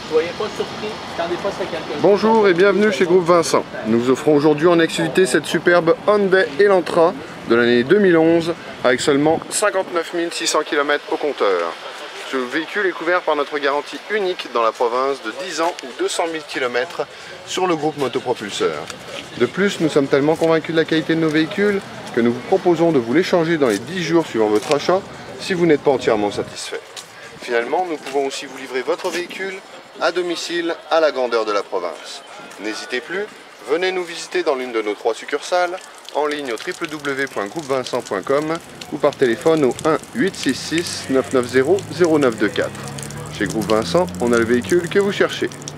Soyez pas surpris quand des fois c'est quelqu'un. Bonjour et bienvenue chez Groupe Vincent. Nous vous offrons aujourd'hui en exclusivité cette superbe Hyundai Elantra de l'année 2011 avec seulement 59 600 km au compteur. Ce véhicule est couvert par notre garantie unique dans la province de 10 ans ou 200 000 km sur le groupe Motopropulseur. De plus, nous sommes tellement convaincus de la qualité de nos véhicules que nous vous proposons de vous les changer dans les 10 jours suivant votre achat si vous n'êtes pas entièrement satisfait. Finalement, nous pouvons aussi vous livrer votre véhicule à domicile à la grandeur de la province. N'hésitez plus, venez nous visiter dans l'une de nos 3 succursales, en ligne au www.groupevincent.com ou par téléphone au 1 866 990 0924. Chez Groupe Vincent, on a le véhicule que vous cherchez.